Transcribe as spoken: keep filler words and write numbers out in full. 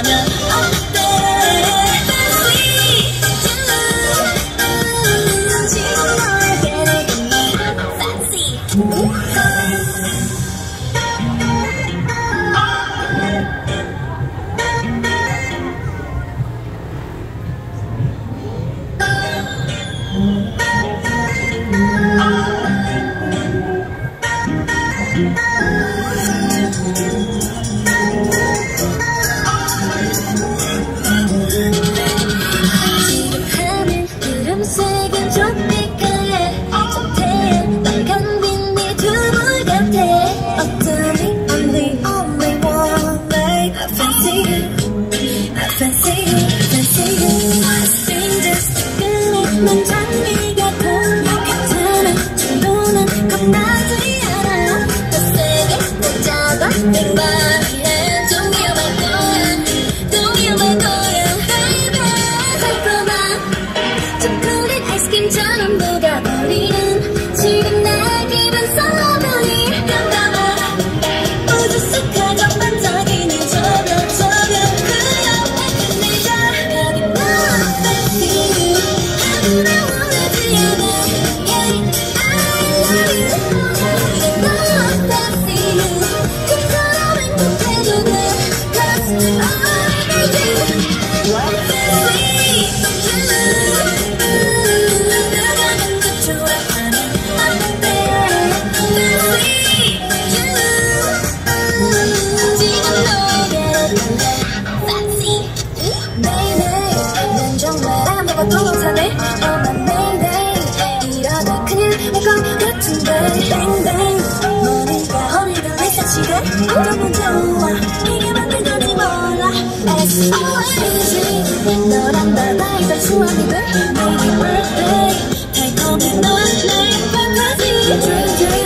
하면 어때? Fancy 지금 너에게 내게 Fancy 색은 tropical 저태양 빨간 빛이 두불 같아 어쩌니 only only one night I fancy you I fancy you fancy you I sing just 끌리는 장미가 보여 괜찮아 정도는 겁나지 않아 더 세게 더 작아 내 말에 좀 위험할 거야 또 위험할 거야 baby 살펴봐 아이스크림처럼 녹아버리는 지금 내 기분 서러움이 감당하라 우주색하던 반짝이는 저별 저별 그 옆에 내가 여기 너와 fancy 아무나 원하지 않아 Yeah I love you 너와 fancy 그처럼 행복해도 돼 Cause I need you fancy 도사네 어난 매일매일 이러다 그냥 올것 같은데 뱅뱅 머리가 허리를 리셋시대 너무 좋아 이게 맞는 건지 몰라 에스 오 엔지 너랑 바다에서 추억이 돼 Baby birthday 달콤한 너의 내 판타지